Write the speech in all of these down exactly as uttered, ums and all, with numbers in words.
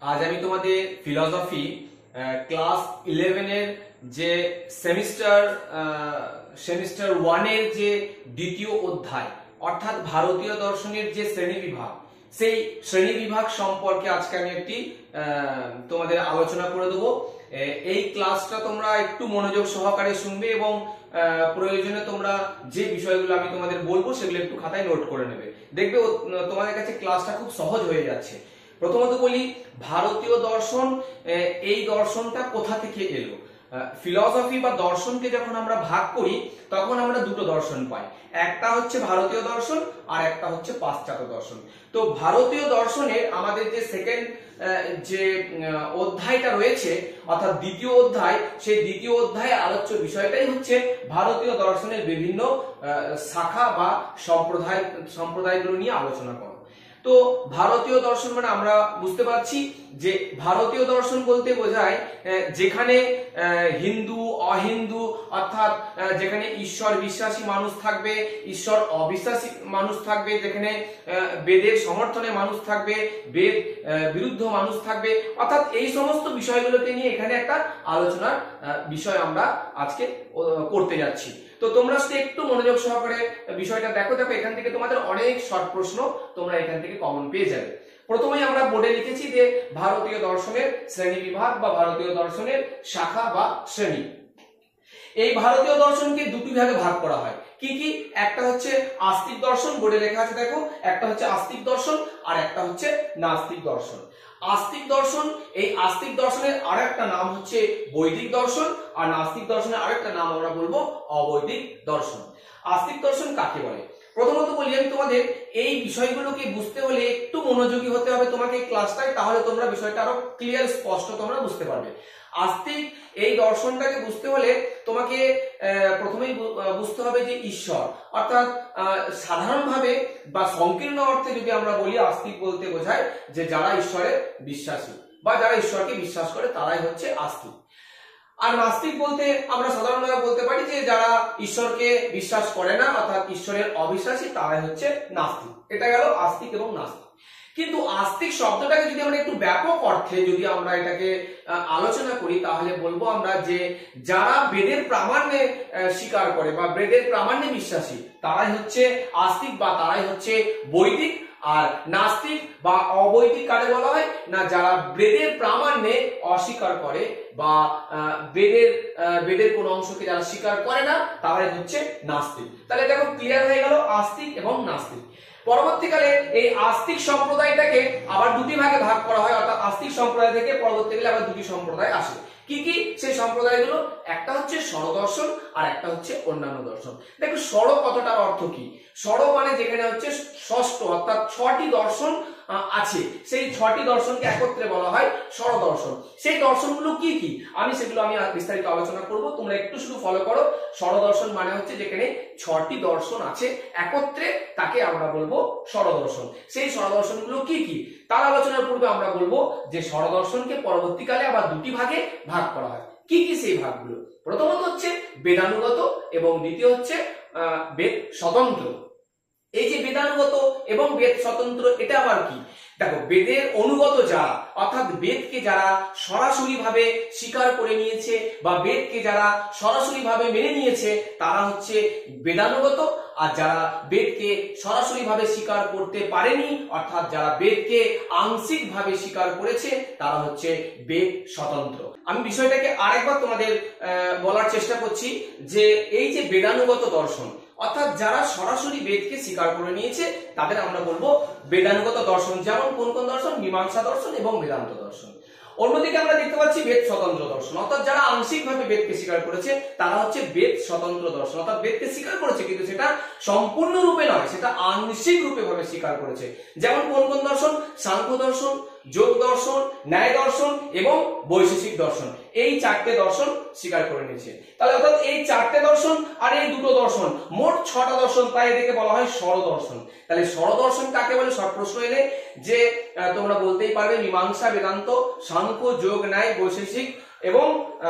আজ আমি তোমাদের ফিলসফি ক্লাস ইলেভেন এর যে সেমিস্টার সেমিস্টার ওয়ান এর যে দ্বিতীয় অধ্যায় অর্থাৎ ভারতীয় দর্শনের যে শ্রেণী বিভাগ, সেই শ্রেণী বিভাগ সম্পর্কে আজকে আমি একটি তোমাদের আলোচনা করে দেবো। এই ক্লাসটা তোমরা একটু মনোযোগ সহকারে শুনবে এবং প্রয়োজনে তোমরা যে বিষয়গুলো আমি তোমাদের বলবো সেগুলো একটু খাতায় নোট করে নেবে। দেখবে তোমাদের কাছে ক্লাসটা খুব সহজ হয়ে যাচ্ছে। প্রথমত বলি, ভারতীয় দর্শন, এই দর্শনটা কোথা থেকে এলো? ফিলসফি বা দর্শনকে যখন আমরা ভাগ করি তখন আমরা দুটো দর্শন পাই, একটা হচ্ছে ভারতীয় দর্শন আর একটা হচ্ছে পাশ্চাত্য দর্শন। তো ভারতীয় দর্শনের আমাদের যে সেকেন্ড যে অধ্যায়টা রয়েছে অর্থাৎ দ্বিতীয় অধ্যায়, সেই দ্বিতীয় অধ্যায়ে আলোচ্য বিষয়টাই হচ্ছে ভারতীয় দর্শনের বিভিন্ন শাখা বা সম্প্রদায় সম্প্রদায়গুলো নিয়ে আলোচনা করা। তো ভারতীয় দর্শন মানে আমরা বুঝতে পারছি যে ভারতীয় দর্শন বলতে বোঝায় যেখানে হিন্দু অহিন্দু অর্থাৎ যেখানে ঈশ্বর বিশ্বাসী মানুষ থাকবে, ঈশ্বর অবিশ্বাসী মানুষ থাকবে, যেখানে বেদের সমর্থনে মানুষ থাকবে, বেদ বিরুদ্ধ মানুষ থাকবে, অর্থাৎ এই সমস্ত বিষয়গুলোকে নিয়ে এখানে একটা আলোচনার বিষয় আমরা আজকে করতে যাচ্ছি। তো তোমরা একটু মনোযোগ সহকারে বিষয়টা দেখো। দেখো এখান থেকে তোমাদের অনেক শর্ট প্রশ্ন তোমরা এখান থেকে কমন পেয়ে যাবে। প্রথমেই আমরা বোর্ডে লিখেছি যে ভারতীয় দর্শনের শ্রেণী বিভাগ বা ভারতীয় দর্শনের শাখা বা শ্রেণী। এই ভারতীয় দর্শনকে দুটি ভাগে ভাগ করা হয়। কি কি? একটা হচ্ছে আস্তিক দর্শন, বোর্ডে লেখা আছে দেখো, একটা হচ্ছে আস্তিক দর্শন আর একটা হচ্ছে নাস্তিক দর্শন। আস্তিক দর্শন, এই আস্তিক দর্শনের আরেকটা নাম হচ্ছে বৈদিক দর্শন, আর নাস্তিক দর্শনের আরেকটা নাম আমরা বলবো অবৈদিক দর্শন। আস্তিক দর্শন কাকে বলে? প্রথমত বলি আমি তোমাদের এই বিষয়গুলোকে বুঝতে হলে একটু মনোযোগী হতে হবে তোমাকে এই ক্লাসটায়, তাহলে তোমরা বিষয়টা আরো ক্লিয়ার স্পষ্ট তোমরা বুঝতে পারবে। আস্তিক এই দর্শনটাকে বুঝতে হলে তোমাকে প্রথমেই বুঝতে হবে যে ঈশ্বর, অর্থাৎ সাধারণভাবে বা সংকীর্ণ অর্থে যদি আমরা বলি আস্তিক বলতে বোঝায় যে যারা ঈশ্বরে বিশ্বাসী বা যারা ঈশ্বরকে বিশ্বাস করে তারাই হচ্ছে আস্তিক। আর নাস্তিক বলতে আমরা সাধারণভাবে বলতে পারি যে যারা ঈশ্বরকে বিশ্বাস করে না অর্থাৎ ঈশ্বরের অবিশ্বাসী তারাই হচ্ছে নাস্তিক। এটা গেল আস্তিক এবং নাস্তিক। কিন্তু আস্তিক শব্দটাকে যদি আমরা একটু ব্যাপক অর্থে যদি আমরা এটাকে আলোচনা করি তাহলে বলবো আমরা যে যারা বেদের প্রামাণ্যে স্বীকার করে বা বেদের প্রামাণ্যে বিশ্বাসী তারাই হচ্ছে আস্তিক বা তারাই হচ্ছে বৈদিক। আর নাস্তিক বা অবৈদিক কাকে বলা হয় না? যারা বেদের প্রামাণ্যে অস্বীকার করে বা বেদের বেদের কোন অংশকে যারা স্বীকার করে না তারাই হচ্ছে নাস্তিক। তাহলে দেখো ক্লিয়ার হয়ে গেল আস্তিক এবং নাস্তিক। পরবর্তীকালে এই আস্তিক সম্প্রদায়টাকে আবার দুটি ভাগে ভাগ করা হয়, অর্থাৎ আস্তিক সম্প্রদায় থেকে পরবর্তীকালে আবার দুটি সম্প্রদায় আসে। কি কি সেই সম্প্রদায়গুলো? একটা হচ্ছে ষড়দর্শন আর একটা হচ্ছে অন্যান্য দর্শন। দেখো ষড় কথাটার অর্থ কি? ষড় মানে যেখানে হচ্ছে ষষ্ঠ অর্থাৎ ছটি দর্শন আছে, সেই ছটি দর্শনকে একত্রে বলা হয় ষড় দর্শন। সেই দর্শনগুলো কি কি আমি সেগুলো আমি বিস্তারিত আলোচনা করব, তোমরা একটু শুধু ফলো করো। ষড় দর্শন মানে হচ্ছে যেখানে ছটি দর্শন আছে একত্রে, তাকে আমরা বলবো ষড় দর্শন। সেই ষড় দর্শনগুলো কি কি তার আলোচনার পূর্বে আমরা বলবো যে ষড় দর্শনকে পরবর্তীকালে আবার দুটি ভাগে ভাগ করা হয়। কি কি সেই ভাগগুলো? প্রথমত হচ্ছে বেদানুগত এবং দ্বিতীয় হচ্ছে আহ বেদ স্বতন্ত্র। এই যে বেদানুগত এবং বেদ স্বতন্ত্র এটা আবার কি? দেখো বেদের অনুগত যারা অর্থাৎ বেদকে যারা সরাসরি ভাবে স্বীকার করে নিয়েছে বা বেদকে যারা সরাসরি ভাবে মেনে নিয়েছে তারা হচ্ছে বেদানুগত। আর যারা বেদকে সরাসরি ভাবে স্বীকার করতে পারেনি অর্থাৎ যারা বেদকে আংশিক ভাবে স্বীকার করেছে তারা হচ্ছে বেদ স্বতন্ত্র। আমি বিষয়টাকে আরেকবার তোমাদের বলার চেষ্টা করছি যে এই যে বেদানুগত দর্শন অর্থাৎ যারা সরাসরি বেদকে স্বীকার করে নিয়েছে তাদের আমরা বলবো বেদানুগত দর্শন। যেমন কোন কোন দর্শন? মীমাংসা দর্শন এবং বেদান্ত দর্শন। অন্যদিকে আমরা দেখতে পাচ্ছি বেদ স্বতন্ত্র দর্শন, অর্থাৎ যারা আংশিক ভাবে বেদকে স্বীকার করেছে তারা হচ্ছে বেদ স্বতন্ত্র দর্শন, অর্থাৎ বেদকে স্বীকার করেছে কিন্তু সেটা সম্পূর্ণ রূপে নয়, সেটা আংশিক রূপে ভাবে স্বীকার করেছে। যেমন কোন কোন দর্শন? সাংখ্য দর্শন, যোগ দর্শন, ন্যায় দর্শন এবং বৈশেষিক দর্শন। এই চারটে দর্শন স্বীকার করে নিয়েছে। তাহলে অর্থাৎ এই চারটে দর্শন আর এই দুটো দর্শন মোট ছটা দর্শন, তাই এদেরকে বলা হয় ষড় দর্শন। তাহলে ষড় দর্শন কাকে বলে? শর্ট প্রশ্ন এলে যে তোমরা বলতেই পারবে মীমাংসা, বেদান্ত, সাংখ্য, যোগ, ন্যায়, বৈশেষিক এবং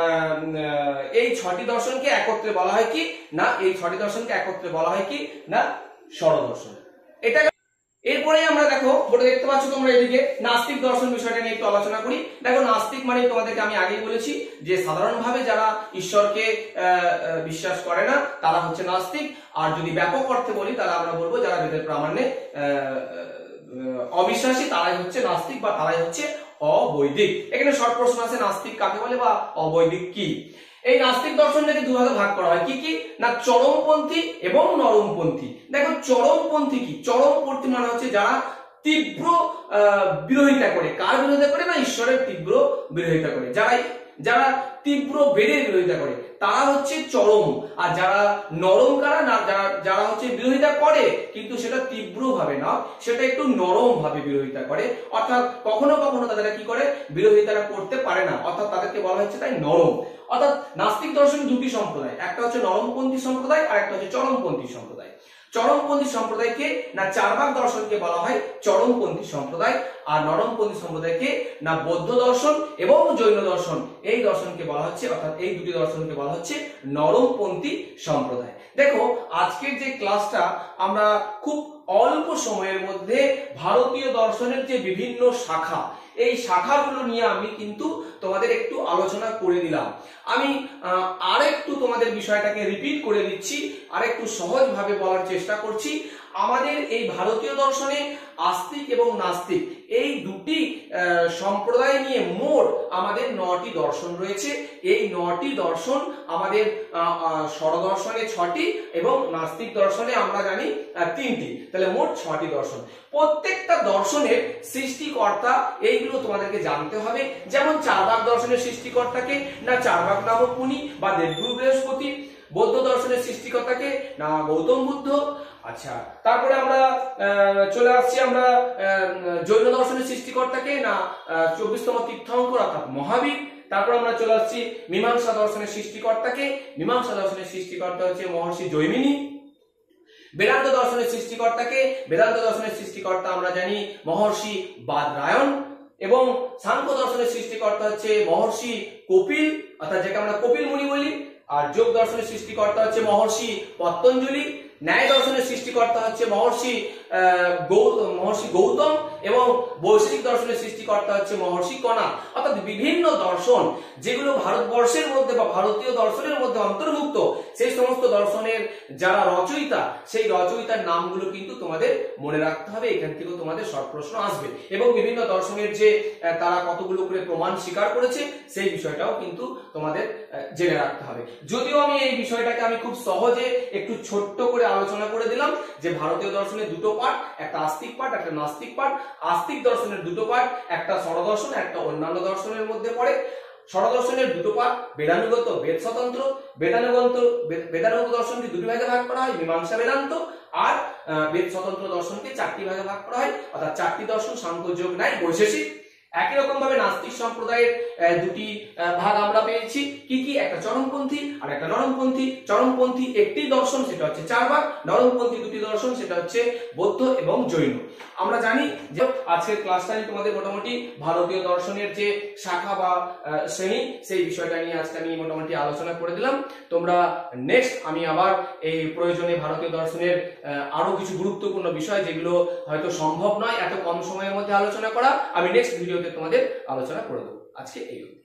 এই ছটি দর্শনকে একত্রে বলা হয় কি না? এই ছটি দর্শনকে একত্রে বলা হয় কি না? ষড় দর্শন। এটা এরপরে আমরা দেখো বোর্ডে দেখতে পাচ্ছ তোমরা এদিকে নাস্তিক দর্শন বিষয়টা নিয়ে একটু আলোচনা করি। দেখো নাস্তিক মানে তোমাদেরকে আমি আগেই বলেছি যে সাধারণভাবে যারা ঈশ্বরকে বিশ্বাস করে না তারা হচ্ছে নাস্তিক, আর যদি ব্যাপক অর্থে বলি তাহলে আমরা বলবো যারা বেদের প্রামাণ্যে অবিশ্বাসী তারাই হচ্ছে নাস্তিক বা তারাই হচ্ছে অবৈদিক। এখানে শর্ট প্রশ্ন আছে নাস্তিক কাকে বলে বা অবৈদিক কি। এই নাস্তিক দর্শনটাকে দুভাগে ভাগ করা হয়, কি কি না চরমপন্থী এবং নরমপন্থী। দেখো চরমপন্থী কি, চরমপন্থী মানে হচ্ছে যারা তীব্র বিরোধিতা করে, কার বিরোধিতা করে না ঈশ্বরের তীব্র বিরোধিতা করে, যারা যারা তীব্র বেদের বিরোধিতা করে তারা হচ্ছে চরম। আর যারা নরম কারা না, যারা যারা হচ্ছে বিরোধিতা করে কিন্তু সেটা তীব্র ভাবে না, সেটা একটু নরম ভাবে বিরোধিতা করে, অর্থাৎ কখনো কখনো তাদের কি করে বিরোধিতাটা করতে পারে না, অর্থাৎ তাদেরকে বলা হচ্ছে তাই নরম। অর্থাৎ নাস্তিক দর্শন দুটি সম্প্রদায়, একটা হচ্ছে নরমপন্থী সম্প্রদায় আর একটা হচ্ছে চরমপন্থী সম্প্রদায়। চরমপন্থী সম্প্রদায়কে না চার্বাক দর্শনকে বলা হয় চরমপন্থী সম্প্রদায়, আর নরমপন্থী সম্প্রদায়কে না বৌদ্ধ দর্শন এবং জৈন দর্শন এই দর্শনকে বলা হচ্ছে, অর্থাৎ এই দুটি দর্শনকে বলা হচ্ছে নরমপন্থী সম্প্রদায়। দেখো আজকের যে ক্লাসটা আমরা খুব অল্প সময়ের মধ্যে ভারতীয় দর্শনের যে বিভিন্ন শাখা, এই শাখাগুলো নিয়ে আমি কিন্তু তোমাদের একটু আলোচনা করে দিলাম। আমি আরেকটু তোমাদের বিষয়টাকে রিপিট করে দিচ্ছি, আরেকটু সহজভাবে বলার চেষ্টা করছি। আমাদের এই ভারতীয় দর্শনে আস্তিক এবং নাস্তিক এই দুটি সম্প্রদায় নিয়ে মোট আমাদের নটি দর্শন রয়েছে। এই নটি দর্শন আমাদের ষড়দর্শনে ছটি এবং নাস্তিক দর্শনে আমরা জানি তিনটি, তাহলে মোট ছটি দর্শন। প্রত্যেকটা দর্শনের সৃষ্টিকর্তা এইগুলো তোমাদেরকে জানতে হবে। যেমন চার্বাক দর্শনের সৃষ্টিকর্তাকে না চার্বাক নামক মুনি বা দেবগুরু বৃহস্পতি, বৌদ্ধ দর্শনের সৃষ্টিকর্তাকে না গৌতম বুদ্ধ। আচ্ছা, তারপরে আমরা চলে আসছি আমরা জৈন দর্শনের সৃষ্টিকর্তাকে না চব্বিশতম তীর্থঙ্কর অর্থাৎ মহাবীর। তারপর আমরা চলে আসছি মীমাংসা দর্শনের সৃষ্টিকর্তাকে, মীমাংসা দর্শনের সৃষ্টিকর্তা হচ্ছে মহর্ষি জৈমিনী। বেদান্ত দর্শনের সৃষ্টিকর্তাকে, বেদান্ত দর্শনের সৃষ্টিকর্তা আমরা জানি মহর্ষি বাদরায়ণ। এবং সাংখ্য দর্শনের সৃষ্টিকর্তা হচ্ছে মহর্ষি কপিল, অর্থাৎ যাকে আমরা কপিল মুনি বলি। আর যোগ দর্শনের সৃষ্টিকর্তা হচ্ছে মহর্ষি পতঞ্জলি। ন্যায় দর্শনের সৃষ্টিকর্তা হচ্ছে মহর্ষি মহর্ষি গৌতম এবং বৈশিক দর্শনের সৃষ্টিকর্তা হচ্ছে মহর্ষি কণা। অর্থাৎ বিভিন্ন দর্শন যেগুলো ভারতবর্ষের মধ্যে বা ভারতীয় দর্শনের মধ্যে অন্তর্ভুক্ত, সেই সমস্ত দর্শনের যারা রচয়িতা সেই রচয়িতার নামগুলো কিন্তু তোমাদের মনে রাখতে হবে। এখান থেকেও তোমাদের শর্ট প্রশ্ন আসবে এবং বিভিন্ন দর্শনের যে তারা কতগুলো করে প্রমাণ স্বীকার করেছে সেই বিষয়টাও কিন্তু তোমাদের জেনে রাখতে হবে। যদিও আমি এই বিষয়টাকে আমি খুব সহজে একটু ছোট্ট করে আলোচনা করে দিলাম যে ভারতীয় দর্শনের দুটো পার্ট, একটা আস্তিক পার্ট একটা নাস্তিক পার্ট। আস্তিক দর্শনের দুটো পার্ট, একটা ষড়দর্শন একটা অন্যান্য দর্শনের মধ্যে পড়ে। ষড়দর্শনের দুটো পার্ট বেদানুগত বেদ স্বতন্ত্র, বেদানুগত বেদানুগত দর্শনকে দুটি ভাগে ভাগ করা হয়, মীমাংসা বেদান্ত, আর বেদ স্বতন্ত্র দর্শনকে চারটি ভাগে ভাগ করা হয়, অর্থাৎ চারটি দর্শন সাংখ্য যোগ ন্যায় বৈশেষিক। একই রকম ভাবে নাস্তিক সম্প্রদায়ের দুটি ভাগ আমরা পেয়েছি, কি কি একটা চরমপন্থী আর একটা নরমপন্থী। চরমপন্থী একটি দর্শন সেটা হচ্ছে চার্বাক, নরমপন্থী দুটি দর্শন সেটা হচ্ছে বৌদ্ধ এবং জৈন। আমরা জানি যে আজকের ক্লাসটা আমি তোমাদের মোটামুটি ভারতীয় দর্শনের যে শাখা বা শ্রেণী সেই বিষয়টা নিয়ে আজকে আমি মোটামুটি আলোচনা করে দিলাম। তোমরা নেক্সট আমি আবার এই প্রয়োজনে ভারতীয় দর্শনের আরো কিছু গুরুত্বপূর্ণ বিষয় যেগুলো হয়তো সম্ভব নয় এত কম সময়ের মধ্যে আলোচনা করা, আমি নেক্সট ভিডিওতে তোমাদের আলোচনা করে দেবো। আজকে এই